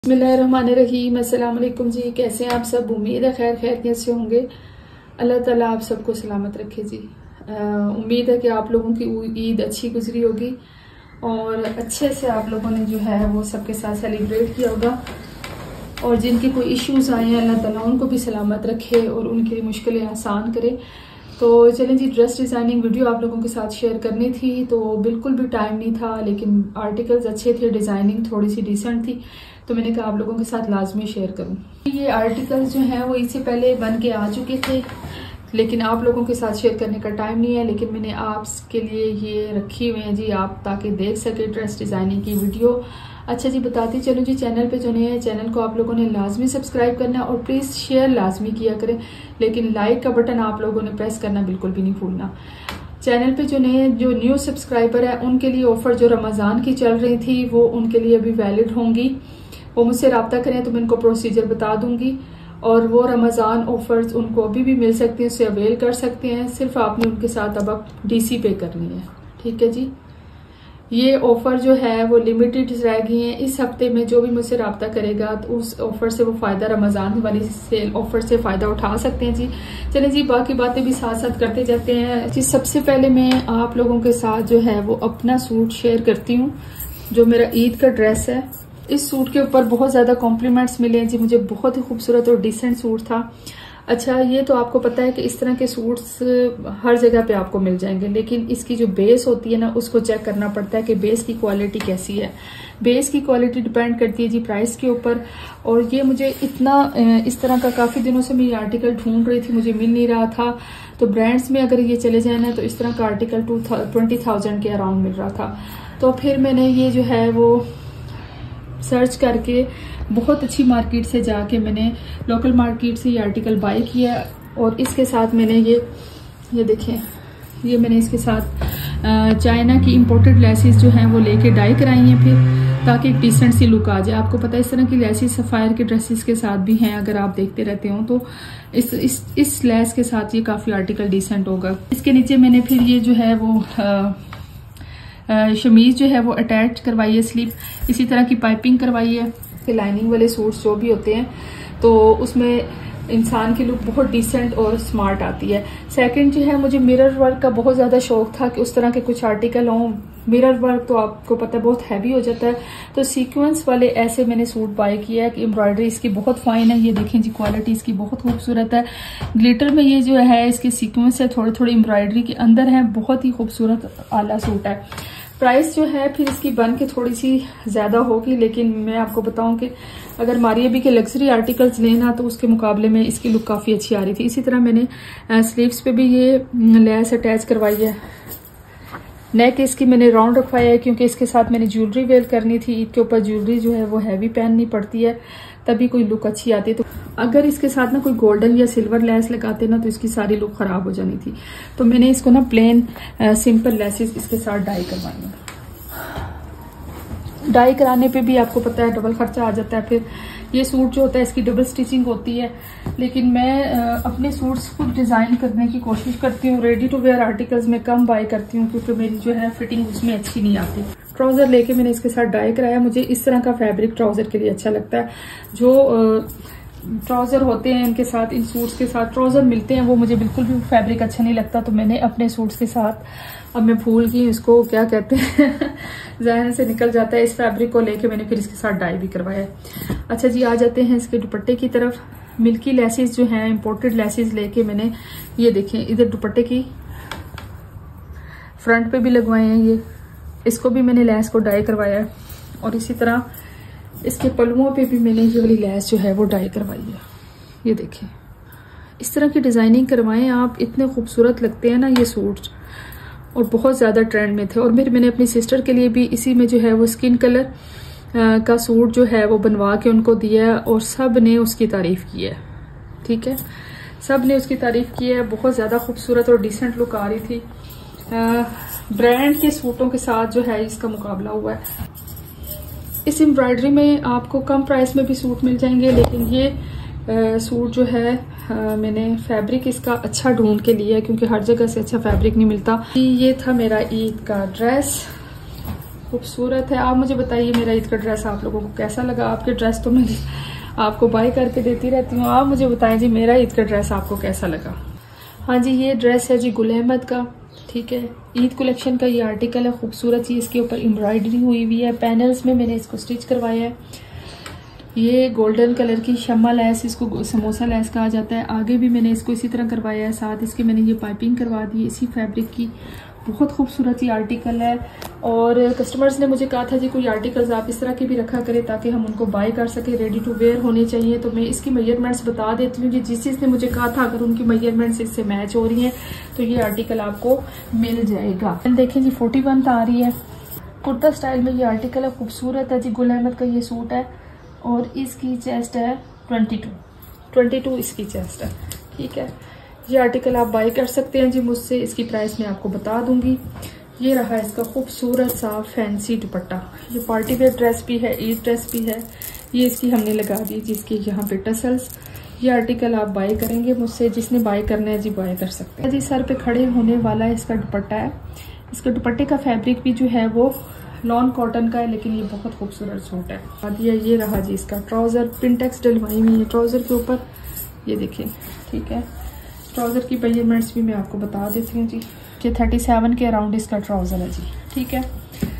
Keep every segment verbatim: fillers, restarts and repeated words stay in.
बिस्मिल्लाहिर्रहमानिर्रहीम। अस्सलाम वालेकुम जी, कैसे हैं आप सब? उम्मीद है खैर खैरियत से होंगे। अल्लाह ताला आप सबको सलामत रखे जी। उम्मीद है कि आप लोगों की ईद अच्छी गुजरी होगी और अच्छे से आप लोगों ने जो है वो सबके साथ सेलिब्रेट किया होगा। और जिनके कोई इश्यूज आए हैं अल्लाह ताला उनको भी सलामत रखे और उनके लिए मुश्किलें आसान करे। तो चलें जी, ड्रेस डिज़ाइनिंग वीडियो आप लोगों के साथ शेयर करनी थी तो बिल्कुल भी टाइम नहीं था, लेकिन आर्टिकल्स अच्छे थे, डिज़ाइनिंग थोड़ी सी डिसेंट थी तो मैंने कहा आप लोगों के साथ लाजमी शेयर करूं। ये आर्टिकल्स जो हैं वो इससे पहले बन के आ चुके थे लेकिन आप लोगों के साथ शेयर करने का टाइम नहीं है, लेकिन मैंने आपके लिए ये रखी हुए हैं जी, आप ताकि देख सके ड्रेस डिज़ाइनिंग की वीडियो। अच्छा जी, बताती चलो जी, चैनल पे जो नए हैं चैनल को आप लोगों ने लाजमी सब्सक्राइब करना है और प्लीज़ शेयर लाजमी किया करें, लेकिन लाइक का बटन आप लोगों ने प्रेस करना बिल्कुल भी नहीं भूलना। चैनल पे जो नए जो न्यू सब्सक्राइबर है उनके लिए ऑफर जो रमज़ान की चल रही थी वो उनके लिए अभी वैलिड होंगी। वो मुझसे रब्ता करें तो मैं उनको प्रोसीजर बता दूंगी और वो रमज़ान ऑफर्स उनको अभी भी मिल सकते हैं, उससे अवेल कर सकते हैं। सिर्फ आपने उनके साथ अब अब डीसी पे करनी है, ठीक है जी। ये ऑफर जो है वो लिमिटेड रह गई है। इस हफ्ते में जो भी मुझसे रब्ता करेगा तो उस ऑफर से वो फायदा रमज़ान वाली सेल ऑफर से फायदा उठा सकते हैं जी। चलें जी, बाकी बातें भी साथ साथ करते जाते हैं जी। सबसे पहले मैं आप लोगों के साथ जो है वो अपना सूट शेयर करती हूँ जो मेरा ईद का ड्रेस है। इस सूट के ऊपर बहुत ज्यादा कॉम्प्लीमेंट्स मिले हैं जी मुझे, बहुत ही खूबसूरत और डिसेंट सूट था। अच्छा, ये तो आपको पता है कि इस तरह के सूट्स हर जगह पे आपको मिल जाएंगे, लेकिन इसकी जो बेस होती है ना उसको चेक करना पड़ता है कि बेस की क्वालिटी कैसी है। बेस की क्वालिटी डिपेंड करती है जी प्राइस के ऊपर। और ये मुझे इतना इस तरह का काफी दिनों से मैं ये आर्टिकल ढूंढ रही थी, मुझे मिल नहीं रहा था। तो ब्रांड्स में अगर ये चले जाए ना तो इस तरह का आर्टिकल टू ट्वेंटी थाउजेंड के अराउंड मिल रहा था। तो फिर मैंने ये जो है वो सर्च करके बहुत अच्छी मार्केट से जाके मैंने लोकल मार्केट से ये आर्टिकल बाय किया और इसके साथ मैंने ये ये देखें, ये मैंने इसके साथ चाइना की इंपोर्टेड लेसेस जो हैं वो लेके डाई कराई हैं फिर, ताकि एक डिसेंट सी लुक आ जाए। आपको पता है इस तरह की लेसेस सफायर के ड्रेसेस के साथ भी हैं, अगर आप देखते रहते हो तो इस इस इस लेस के साथ ये काफी आर्टिकल डिसेंट होगा। इसके नीचे मैंने फिर ये जो है वो आ, शमीज जो है वो अटैच करवाई है, स्लीव इसी तरह की पाइपिंग करवाई है। लाइनिंग वाले सूट्स जो भी होते हैं तो उसमें इंसान की लुक बहुत डिसेंट और स्मार्ट आती है। सेकंड जो है, मुझे मिरर वर्क का बहुत ज्यादा शौक था कि उस तरह के कुछ आर्टिकल हों। मिरर वर्क तो आपको पता है बहुत हैवी हो जाता है, तो सीक्वेंस वाले ऐसे मैंने सूट बाय किया है कि एम्ब्रॉयडरी इसकी बहुत फाइन है। ये देखें जी, क्वालिटी इसकी बहुत खूबसूरत है। ग्लिटर में ये जो है इसके सीक्वेंस है, थोड़ी थोड़ी एम्ब्रॉयडरी के अंदर है, बहुत ही खूबसूरत आला सूट है। प्राइस जो है फिर इसकी बन के थोड़ी सी ज्यादा होगी, लेकिन मैं आपको बताऊं कि अगर मारियाबी के लग्जरी आर्टिकल्स लेना तो उसके मुकाबले में इसकी लुक काफी अच्छी आ रही थी। इसी तरह मैंने स्लीव्स पे भी ये लेस अटैच करवाई है। नेक इसकी मैंने राउंड रखवाया है क्योंकि इसके साथ मैंने ज्वेलरी वेयर करनी थी। ईद के ऊपर ज्वेलरी जो है वो हैवी पहननी पड़ती है, तभी कोई लुक अच्छी आती है। तो अगर इसके साथ ना कोई गोल्डन या सिल्वर लेस लगाते ना तो इसकी सारी लुक खराब हो जानी थी। तो मैंने इसको ना प्लेन सिंपल लेसेस इसके साथ डाई करवाई है। डाई कराने पे भी आपको पता है डबल खर्चा आ जाता है। फिर ये सूट जो होता है इसकी डबल स्टिचिंग होती है, लेकिन मैं अपने सूट्स खुद डिजाइन करने की कोशिश करती हूँ। रेडी टू वेयर आर्टिकल्स में कम बाय करती हूँ क्योंकि मेरी जो है फिटिंग उसमें अच्छी नहीं आती। ट्राउजर लेके मैंने इसके साथ डाई कराया। मुझे इस तरह का फैब्रिक ट्राउजर के लिए अच्छा लगता है। जो ट्राउजर होते हैं इनके साथ, इन सूट्स के साथ ट्राउजर मिलते हैं वो मुझे बिल्कुल भी फैब्रिक अच्छा नहीं लगता। तो मैंने अपने सूट्स के साथ, अब मैं भूल गई इसको क्या कहते हैं जहन से निकल जाता है, इस फैब्रिक को लेके मैंने फिर इसके साथ डाई भी करवाया। अच्छा जी, आ जाते हैं इसके दुपट्टे की तरफ। मिल्की लेसेस जो हैं, इंपोर्टेड लेसेस लेके मैंने ये देखें इधर दुपट्टे की फ्रंट पे भी लगवाए हैं। ये इसको भी मैंने लेस को डाई करवाया है और इसी तरह इसके पल्लुओं पे भी मैंने ये वाली लेस जो है वो डाई करवाई है। ये देखिए, इस तरह की डिजाइनिंग करवाएं आप, इतने खूबसूरत लगते हैं ना ये सूट और बहुत ज्यादा ट्रेंड में थे। और फिर मैंने अपनी सिस्टर के लिए भी इसी में जो है वो स्किन कलर का सूट जो है वो बनवा के उनको दिया है और सब ने उसकी तारीफ की है। ठीक है, सब ने उसकी तारीफ की है। बहुत ज्यादा खूबसूरत और डिसेंट लुक आ रही थी। ब्रांड के सूटों के साथ जो है इसका मुकाबला हुआ है। इस एम्ब्रॉयडरी में आपको कम प्राइस में भी सूट मिल जाएंगे, लेकिन ये आ, सूट जो है आ, मैंने फैब्रिक इसका अच्छा ढूंढ के लिया है क्योंकि हर जगह से अच्छा फैब्रिक नहीं मिलता। ये था मेरा ईद का ड्रेस। खूबसूरत है। आप मुझे बताइए मेरा ईद का ड्रेस आप लोगों को कैसा लगा। आपके ड्रेस तो मैं आपको बाय करके देती रहती हूँ। आप मुझे बताएं जी मेरा ईद का ड्रेस आपको कैसा लगा। हाँ जी, ये ड्रेस है जी गुल अहमद का, ठीक है। ईद कलेक्शन का ये आर्टिकल है, खूबसूरत सी इसके ऊपर एम्ब्रॉयडरी हुई हुई है। पैनल्स में मैंने इसको स्टिच करवाया है। ये गोल्डन कलर की शम्मा लेस, इसको समोसा लेस कहा जाता है। आगे भी मैंने इसको इसी तरह करवाया है, साथ इसके मैंने ये पाइपिंग करवा दी इसी फैब्रिक की। बहुत खूबसूरत ये आर्टिकल है और कस्टमर्स ने मुझे कहा था जी कोई आर्टिकल्स आप इस तरह के भी रखा करें ताकि हम उनको बाय कर सके, रेडी टू वेयर होने चाहिए। तो मैं इसकी मेजरमेंट्स बता देती हूँ जी, जिस चीज़ ने मुझे कहा था अगर उनकी मेजरमेंट्स इससे मैच हो रही हैं तो ये आर्टिकल आपको मिल जाएगा। देखें जी फोर्टी वन आ रही है, कुर्ता स्टाइल में ये आर्टिकल है, खूबसूरत है जी। गुल अहमद का ये सूट है और इसकी चेस्ट है ट्वेंटी टू ट्वेंटी टू इसकी चेस्ट है, ठीक है। ये आर्टिकल आप बाय कर सकते हैं जी मुझसे, इसकी प्राइस मैं आपको बता दूंगी। ये रहा इसका खूबसूरत सा फैंसी दुपट्टा। ये पार्टी वेयर ड्रेस भी है, ईद ड्रेस भी है। ये इसकी हमने लगा दी जिसकी यहाँ पे टसल्स। ये आर्टिकल आप बाय करेंगे मुझसे, जिसने बाय करना है जी बाय कर सकते हैं जी। सर पे खड़े होने वाला इसका दुपट्टा है। इसके दुपट्टे का फैब्रिक भी जो है वो लॉन कॉटन का है, लेकिन ये बहुत खूबसूरत सूट है। अब ये ये रहा जी इसका ट्राउजर, पिंटेक्स डलवाई हुई है ट्राउजर के ऊपर, ये देखिए, ठीक है। ट्राउजर की मेजरमेंट्स भी मैं आपको बता देती हूँ जी। ये थर्टी सेवन के अराउंड इसका ट्राउजर है जी, ठीक है।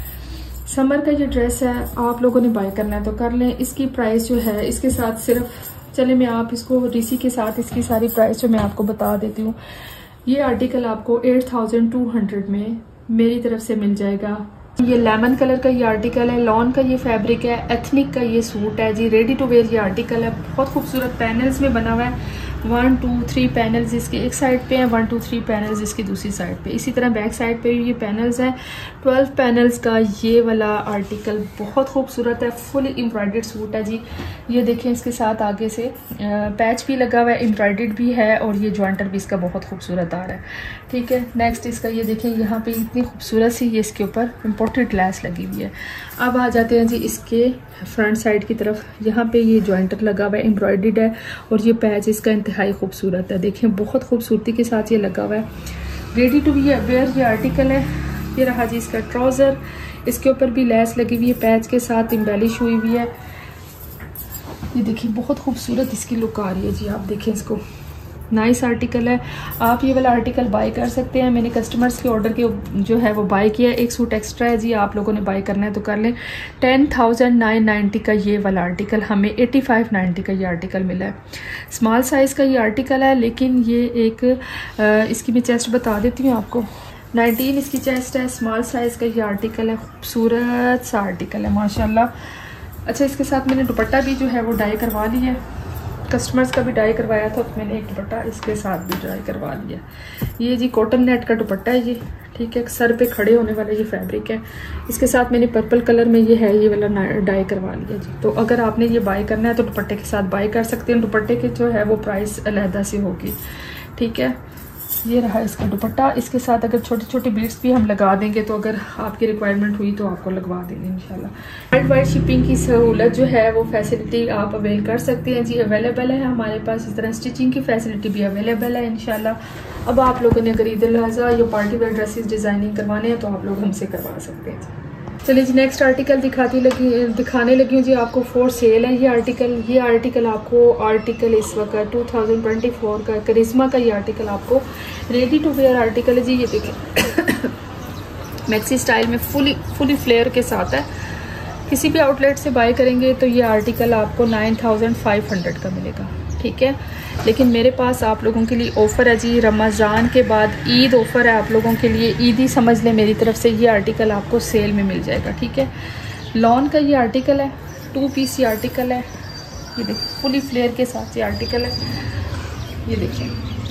समर का ये ड्रेस है, आप लोगों ने बाय करना है तो कर लें। इसकी प्राइस जो है इसके साथ सिर्फ, चले मैं आप इसको डीसी के साथ इसकी सारी प्राइस जो मैं आपको बता देती हूँ। ये आर्टिकल आपको एट थाउजेंड टू हंड्रेड में मेरी तरफ से मिल जाएगा। ये लेमन कलर का ये आर्टिकल है, लॉन का ये फैब्रिक है, एथनिक का ये सूट है जी, रेडी टू वेयर ये आर्टिकल है। बहुत खूबसूरत पैनल्स में बना हुआ है। वन टू थ्री पैनल्स इसके एक साइड पे हैं, वन टू थ्री पैनल्स इसकी दूसरी साइड पे। इसी तरह बैक साइड पे भी ये पैनल्स हैं। ट्वेल्व पैनल्स का ये वाला आर्टिकल बहुत खूबसूरत है, फुल एम्ब्रॉयडर्ड सूट है जी। ये देखें इसके साथ आगे से पैच भी लगा हुआ है, एम्ब्रॉयडर्ड भी है और ये ज्वाइंटर भी इसका बहुत खूबसूरत आ रहा है, ठीक है। नेक्स्ट इसका ये देखें, यहाँ पे इतनी खूबसूरत सी ये इसके ऊपर इम्पोर्टेड लेस लगी हुई है। अब आ जाते हैं जी इसके फ्रंट साइड की तरफ। यहाँ पे ये ज्वाइंटर लगा हुआ है, एम्ब्रॉयडर्ड है और ये पैच इसका इंतहाई खूबसूरत है। देखें बहुत खूबसूरती के साथ ये लगा हुआ है। रेडी टू वेयर ये आर्टिकल है। ये रहा जी इसका ट्राउजर, इसके ऊपर भी लेस लगी हुई है, पैच के साथ एम्बेलिश हुई हुई है। ये देखिए बहुत खूबसूरत इसकी लुक आ रही है जी, आप देखें इसको, नाइस आर्टिकल है। आप ये वाला आर्टिकल बाय कर सकते हैं। मैंने कस्टमर्स के ऑर्डर के जो है वो बाय किया। एक सूट एक्स्ट्रा है जी, आप लोगों ने बाय करना है तो कर लें। टेन थाउजेंड नाइन नाइन्टी का ये वाला आर्टिकल हमें एटी फाइव नाइन्टी का ये आर्टिकल मिला है। स्मॉल साइज़ का ये आर्टिकल है, लेकिन ये एक आ, इसकी मैं चेस्ट बता देती हूँ आपको। नाइनटीन इसकी चेस्ट है, स्मॉल साइज़ का ये आर्टिकल है, खूबसूरत सा आर्टिकल है माशाल्लाह। अच्छा, इसके साथ मैंने दुपट्टा भी जो है वो डाई करवा लिया है। कस्टमर्स का भी डाई करवाया था तो मैंने एक दुपट्टा इसके साथ भी डाई करवा लिया। ये जी कॉटन नेट का दुपट्टा है ये, ठीक है। सर पे खड़े होने वाला ये फैब्रिक है। इसके साथ मैंने पर्पल कलर में ये है ये वाला डाई करवा लिया जी। तो अगर आपने ये बाय करना है तो दुपट्टे के साथ बाय कर सकते हैं। दुपट्टे की जो है वो प्राइस अलहदा से होगी, ठीक है। ये रहा इसका दुपट्टा। इसके साथ अगर छोटे छोटे बीड्स भी हम लगा देंगे तो अगर आपकी रिक्वायरमेंट हुई तो आपको लगवा देंगे इंशाल्लाह। वर्ल्ड वाइड शिपिंग की सहूलत जो है वो फैसिलिटी आप अवेल कर सकते हैं जी, अवेलेबल है हमारे पास। इस तरह स्टिचिंग की फैसिलिटी भी अवेलेबल है इंशाल्लाह। अब आप लोगों ने अगर ईद उल अज़हा या पार्टी वेयर ड्रेसेस डिज़ाइनिंग करवाने हैं तो आप लोग हमसे करवा सकते हैं। चलिए जी नेक्स्ट आर्टिकल दिखाती लगी दिखाने लगी हूँ जी आपको। फॉर सेल है ये आर्टिकल। ये आर्टिकल आपको आर्टिकल इस वक्त टू थाउजेंड ट्वेंटी फोर का करिश्मा का ये आर्टिकल आपको रेडी टू वेयर आर्टिकल है जी। ये देखिए मैक्सी स्टाइल में फुली फुली फ्लेयर के साथ है। किसी भी आउटलेट से बाय करेंगे तो ये आर्टिकल आपको नाइन थाउजेंड फाइव हंड्रेड का मिलेगा, ठीक है। लेकिन मेरे पास आप लोगों के लिए ऑफ़र है जी, रमज़ान के बाद ईद ऑफ़र है आप लोगों के लिए। ईद ही समझ लें मेरी तरफ से, ये आर्टिकल आपको सेल में मिल जाएगा, ठीक है। लॉन का ये आर्टिकल है, टू पीस ये आर्टिकल है। ये देखिए फुली फ्लेयर के साथ ये आर्टिकल है। ये देखिए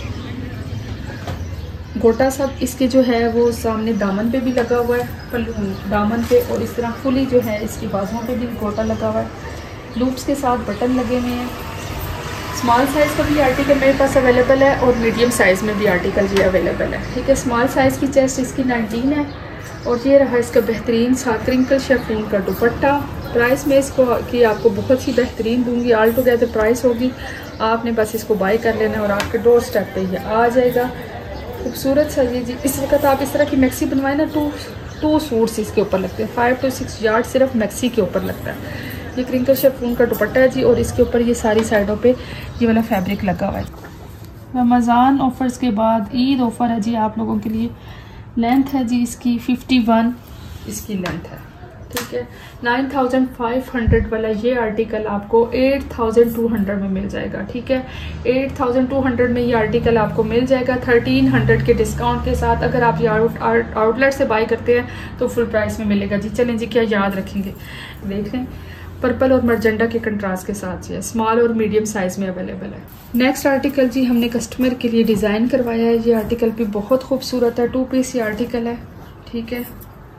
गोटा सब इसके जो है वो सामने दामन पे भी लगा हुआ है, पल्लू दामन पे, और इस तरह फुली जो है इसकी बाजुओं पे भी गोटा लगा हुआ है। लूप्स के साथ बटन लगे हुए हैं। स्मॉल साइज़ का भी आर्टिकल मेरे पास अवेलेबल है और मीडियम साइज़ में भी आर्टिकल ये अवेलेबल है, ठीक है। स्मॉल साइज़ की चेस्ट इसकी नाइनटीन है और ये रहा इसका बेहतरीन सा क्रिंकल शेफून का दुपट्टा। प्राइस में इसको कि आपको बहुत ही बेहतरीन दूंगी, ऑल टुगेदर प्राइस होगी। आपने बस इसको बाय कर लेना और आपके डोर स्टेप पे ये आ जाएगा। खूबसूरत सा ये जी। इस वक्त आप इस तरह की मैक्सी बनवाए ना टू टू सूट्स इसके ऊपर लगते हैं। फाइव टू सिक्स यार्ड सिर्फ मैक्सी के ऊपर लगता है। ये क्रिंकल शिफॉन का दुपट्टा है जी, और इसके ऊपर ये सारी साइडों पे ये वाला फैब्रिक लगा हुआ है। रमज़ान ऑफर्स के बाद ईद ऑफर है जी आप लोगों के लिए। लेंथ है जी इसकी फिफ्टी वन इसकी लेंथ है, ठीक है। नाइन थाउजेंड फाइव हंड्रेड वाला ये आर्टिकल आपको एट थाउजेंड टू हंड्रेड में मिल जाएगा, ठीक है। एट थाउजेंड टू हंड्रेड में ये आर्टिकल आपको मिल जाएगा थर्टीन हंड्रेड के डिस्काउंट के साथ। अगर आप आउट, आउट, आउटलेट से बाय करते हैं तो फुल प्राइस में मिलेगा जी। चलें जी, क्या याद रखेंगे, देख लें। पर्पल और मर्जेंडा के कंट्रास्ट के साथ है, स्मॉल और मीडियम साइज में अवेलेबल है। नेक्स्ट आर्टिकल जी हमने कस्टमर के लिए डिज़ाइन करवाया है। ये आर्टिकल भी बहुत खूबसूरत है, टू पीस ये आर्टिकल है, ठीक है।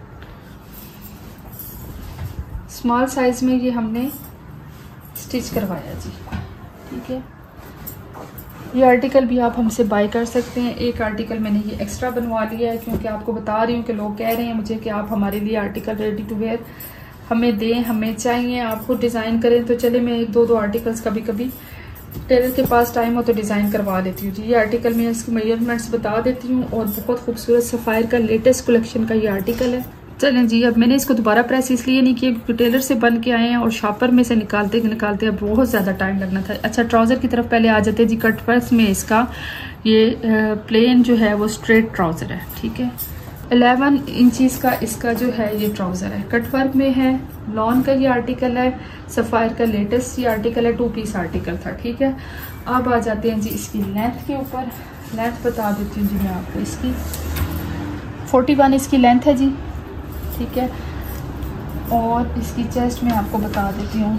स्मॉल साइज में ये हमने स्टिच करवाया जी, ठीक है। ये आर्टिकल भी आप हमसे बाय कर सकते हैं। एक आर्टिकल मैंने ये एक्स्ट्रा बनवा लिया है क्योंकि आपको बता रही हूँ कि लोग कह रहे हैं मुझे कि आप हमारे लिए आर्टिकल रेडी टू वेयर हमें दें, हमें चाहिए, आप खुद डिज़ाइन करें। तो चले मैं एक दो दो आर्टिकल्स कभी कभी टेलर के पास टाइम हो तो डिज़ाइन करवा लेती हूँ जी। ये आर्टिकल मैं इसकी मेजरमेंट्स बता देती हूँ, और बहुत खूबसूरत सफ़ायर का लेटेस्ट कलेक्शन का ये आर्टिकल है। चलें जी, अब मैंने इसको दोबारा प्रेस इसलिए नहीं किया क्योंकि टेलर से बन के आए हैं और शॉपर में से निकालते निकालते अब बहुत ज़्यादा टाइम लगना था। अच्छा, ट्राउज़र की तरफ पहले आ जाते हैं जी। कट वर्क में इसका ये प्लेन जो है वो स्ट्रेट ट्राउज़र है, ठीक है। इलेवन इंचज़ का इसका जो है ये ट्राउज़र है, कट वर्क में है, लॉन का ये आर्टिकल है, सफ़ायर का लेटेस्ट ये आर्टिकल है, टू पीस आर्टिकल था, ठीक है। अब आ जाते हैं जी इसकी लेंथ के ऊपर। लेंथ बता देती हूँ जी मैं आपको। इसकी फोर्टी वन इसकी लेंथ है जी, ठीक है। और इसकी चेस्ट में आपको बता देती हूँ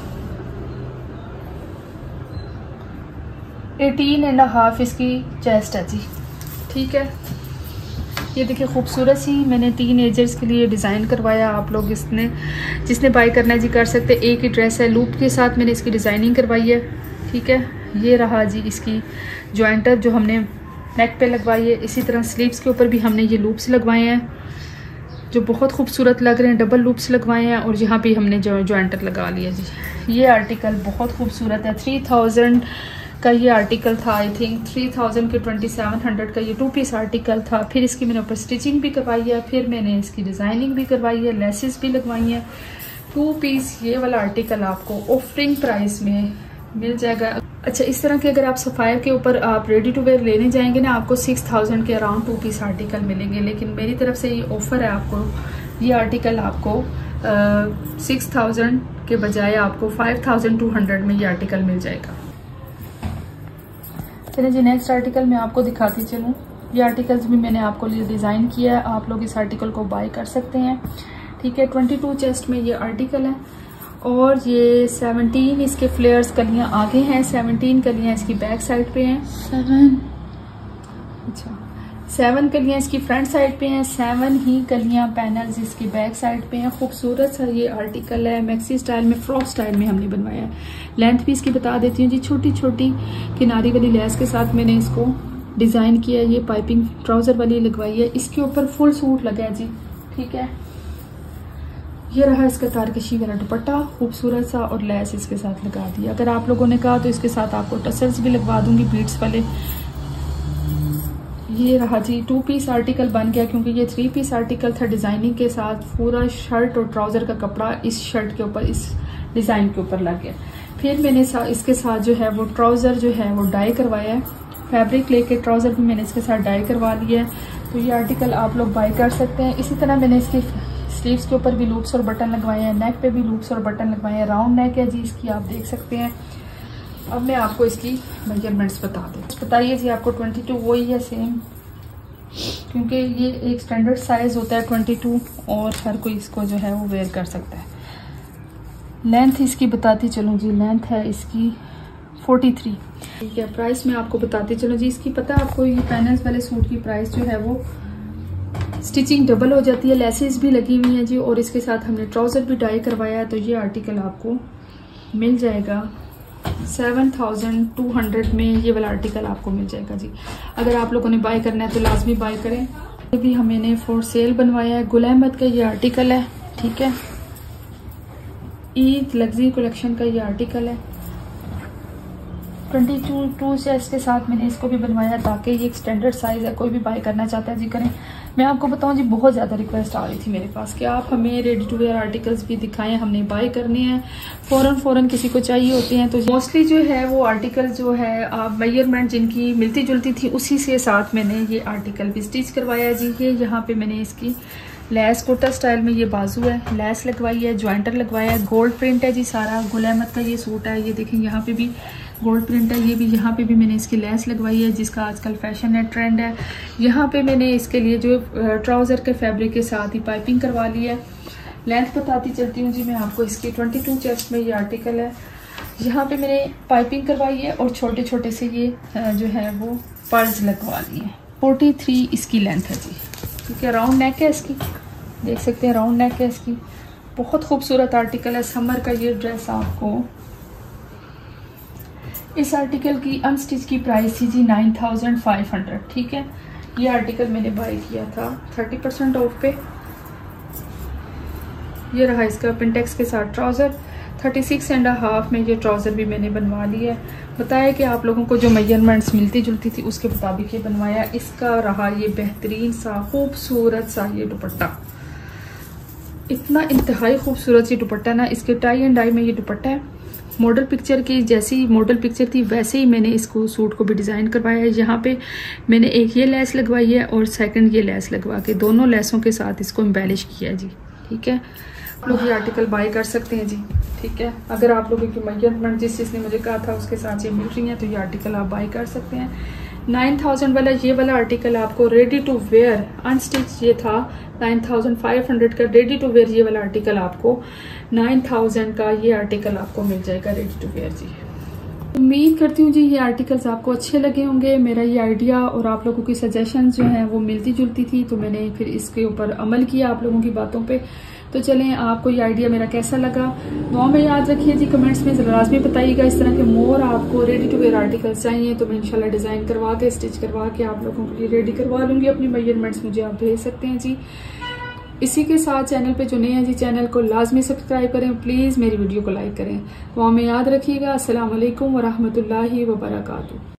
एटीन एंड हाफ इसकी चेस्ट है जी, ठीक है। ये देखिए खूबसूरत सी मैंने टीन एजर्स के लिए डिज़ाइन करवाया। आप लोग इसने जिसने बाय करना है जी कर सकते। एक ही ड्रेस है, लूप के साथ मैंने इसकी डिज़ाइनिंग करवाई है, ठीक है। ये रहा जी इसकी जॉइंटर जो हमने नेक पे लगवाई है। इसी तरह स्लीव्स के ऊपर भी हमने ये लूप्स लगवाए हैं जो बहुत खूबसूरत लग रहे हैं, डबल लूप्स लगवाए हैं, और यहाँ पे हमने जो जॉइंटर लगा लिया जी। ये आर्टिकल बहुत खूबसूरत है। थ्री थाउजेंड का ये आर्टिकल था, आई थिंक थ्री थाउजेंड के ट्वेंटी सेवन हंड्रेड का ये टू पीस आर्टिकल था। फिर इसकी मैंने ऊपर स्टिचिंग भी करवाई है, फिर मैंने इसकी डिज़ाइनिंग भी करवाई है, लेसेस भी लगवाई हैं। टू पीस ये वाला आर्टिकल आपको ऑफरिंग प्राइस में मिल जाएगा। अच्छा, इस तरह के अगर आप सफ़ायर के ऊपर आप रेडी टू वेयर लेने जाएंगे ना, आपको सिक्स थाउजेंड के अराउंड टू पीस आर्टिकल मिलेंगे। लेकिन मेरी तरफ से ये ऑफ़र है, आपको ये आर्टिकल आपको सिक्स थाउजेंड के बजाय आपको फाइव थाउजेंड टू हंड्रेड में ये आर्टिकल मिल जाएगा। चलिए जी, नेक्स्ट आर्टिकल मैं आपको दिखाती चलूँ। ये आर्टिकल्स भी मैंने आपको लिए डिज़ाइन किया है, आप लोग इस आर्टिकल को बाय कर सकते हैं, ठीक है। ट्वेंटी टू चेस्ट में ये आर्टिकल है, और ये सेवनटीन इसके फ्लेयर्स कलियां आगे हैं, सेवनटीन कलियां इसकी बैक साइड पे हैं, सेवन अच्छा सेवन कलियां इसकी फ्रंट साइड पे हैं, सेवन ही कलियां पैनल्स इसकी बैक साइड पे हैं। खूबसूरत सा ये आर्टिकल है, मैक्सी स्टाइल में, फ्रॉक स्टाइल में हमने बनवाया है। लेंथ भी इसकी बता देती हूँ जी। छोटी छोटी किनारी वाली लेस के साथ मैंने इसको डिज़ाइन किया है। ये पाइपिंग ट्राउज़र वाली लगवाई है, इसके ऊपर फुल सूट लगा है जी, ठीक है। ये रहा इसका तारकशी वाला दुपट्टा खूबसूरत सा, और लेस इसके साथ लगा दी। अगर आप लोगों ने कहा तो इसके साथ आपको टसल्स भी लगवा दूंगी बीड्स वाले। ये रहा जी, टू पीस आर्टिकल बन गया क्योंकि ये थ्री पीस आर्टिकल था डिज़ाइनिंग के साथ। पूरा शर्ट और ट्राउज़र का कपड़ा इस शर्ट के ऊपर, इस डिज़ाइन के ऊपर लग गया। फिर मैंने सा, इसके साथ जो है वो ट्राउज़र जो है वो डाई करवाया है, फैब्रिक लेके ट्राउज़र भी मैंने इसके साथ डाई करवा लिया है। तो ये आर्टिकल आप लोग बाय कर सकते हैं। इसी तरह मैंने इसकी स्लीव्स के ऊपर भी लूप्स और बटन लगवाए हैं, नेक पे भी लूप्स और बटन लगवाए हैं। राउंड नेक है जी इसकी, आप देख सकते हैं। अब मैं आपको इसकी मेजरमेंट्स बता दूँ। बताइए जी, आपको ट्वेंटी टू वही है सेम, क्योंकि ये एक स्टैंडर्ड साइज होता है ट्वेंटी टू, और हर कोई इसको जो है वो वेयर कर सकता है। लेंथ इसकी बताती चलूँ जी, लेंथ है इसकी फोर्टी थ्री, ठीक है। प्राइस मैं आपको बताती चलूँ जी। इसकी पता आपको ये पैनल्स वाले सूट की प्राइस जो है वो स्टिचिंग डबल हो जाती है, लेसेस भी लगी हुई हैं जी, और इसके साथ हमने ट्राउज़र भी डाई करवाया है। तो ये आर्टिकल आपको मिल जाएगा सेवन थाउजेंड टू हंड्रेड में। ये वाला आर्टिकल आपको मिल जाएगा जी। अगर आप लोगों ने बाय करना है तो लाजमी बाय करें। ये भी हमने फॉर सेल बनवाया है। गुल अहमद का ये आर्टिकल है, ठीक है। ईद लग्जरी कलेक्शन का ये आर्टिकल है। ट्वेंटी टू टू चेस्ट के साथ मैंने इसको भी बनवाया ताकि ये एक स्टैंडर्ड साइज है, कोई भी बाय करना चाहता है जी करें। मैं आपको बताऊं जी, बहुत ज़्यादा रिक्वेस्ट आ रही थी मेरे पास कि आप हमें रेडी टू वेयर आर्टिकल्स भी दिखाएं, हमने बाय करने हैं, फ़ौरन फ़ौरन किसी को चाहिए होते हैं। तो मोस्टली जो है वो आर्टिकल जो है आप मेजरमेंट जिनकी मिलती जुलती थी उसी से साथ मैंने ये आर्टिकल भी स्टिच करवाया जी। ये यहाँ पे मैंने इसकी लेस कोटा स्टाइल में ये बाजू है, लेस लगवाई है, ज्वाइंटर लगवाया है, गोल्ड प्रिंट है जी सारा। गुल अहमद का ये सूट है, ये देखें यहाँ पे भी गोल्ड प्रिंट है। ये भी यहाँ पे भी मैंने इसकी लेस लगवाई है जिसका आजकल फैशन है, ट्रेंड है। यहाँ पे मैंने इसके लिए जो ट्राउज़र के फैब्रिक के साथ ही पाइपिंग करवा ली है। लेंथ बताती चलती हूँ जी मैं आपको, इसकी ट्वेंटी टू चेस्ट में ये आर्टिकल है। यहाँ पे मैंने पाइपिंग करवाई है और छोटे छोटे से ये जो है वो पर्ल्स लगवा ली है। फोर्टी थ्री इसकी लेंथ है जी, ठीक है। राउंड नेक है इसकी, देख सकते हैं राउंड नेक है इसकी। बहुत खूबसूरत आर्टिकल है, समर का ये ड्रेस आपको। इस आर्टिकल की अनस्टिच की प्राइस थी जी नाइन थाउजेंड फाइव हंड्रेड, ठीक है। ये आर्टिकल मैंने बाय किया था थर्टी परसेंट ऑफ पे। ये रहा इसका पिंटेक्स के साथ trouser, thirty six and half में ये ट्राउज़र भी मैंने बनवा लिया है। बताया कि आप लोगों को जो मेजरमेंट्स मिलती जुलती थी उसके मुताबिक ये बनवाया। इसका रहा ये बेहतरीन सा खूबसूरत सा ये दुपट्टा, इतना इंतहाई खूबसूरत सी दुपट्टा ना। इसके टाई एंड डाई में ये दुपट्टा है, मॉडल पिक्चर की जैसी मॉडल पिक्चर थी वैसे ही मैंने इसको सूट को भी डिज़ाइन करवाया है। यहाँ पे मैंने एक ये लेस लगवाई है और सेकंड ये लेस लगवा के दोनों लेसों के साथ इसको एम्बेलिश किया है जी, ठीक है। आप लोग ये आर्टिकल बाय कर सकते हैं जी, ठीक है। अगर आप लोगों की मेजरमेंट जिस चीज़ ने मुझे कहा था उसके साथ ये मिल रही है तो ये आर्टिकल आप बाय कर सकते हैं। नाइन थाउजेंड वाला ये वाला आर्टिकल आपको रेडी टू वेयर अनस्टिच ये था नाइन थाउजेंड फाइव हंड्रेड का। रेडी टू वेयर ये वाला आर्टिकल आपको नाइन थाउजेंड का ये आर्टिकल आपको मिल जाएगा रेडी टू वेयर जी। उम्मीद करती हूँ जी ये आर्टिकल्स आपको अच्छे लगे होंगे। मेरा ये आइडिया और आप लोगों की सजेशन जो हैं वो मिलती जुलती थी तो मैंने फिर इसके ऊपर अमल किया आप लोगों की बातों पे। तो चलें, आपको ये आइडिया मेरा कैसा लगा दुआ में याद रखिए जी, कमेंट्स में लाजमी बताइएगा। इस तरह के मोर आपको रेडी टू वेयर आर्टिकल्स चाहिए तो मैं इंशाल्लाह डिज़ाइन करवा के स्टिच करवा के आप लोगों के लिए रेडी करवा लूँगी। अपनी मेजरमेंट्स मुझे आप भेज सकते हैं जी। इसी के साथ चैनल पे जो नए हैं जी चैनल को लाजमी सब्सक्राइब करें, प्लीज़ मेरी वीडियो को लाइक करें। दुआ में याद रखिएगा। अस्सलाम वालेकुम व रहमतुल्लाहि व बरकातुहू।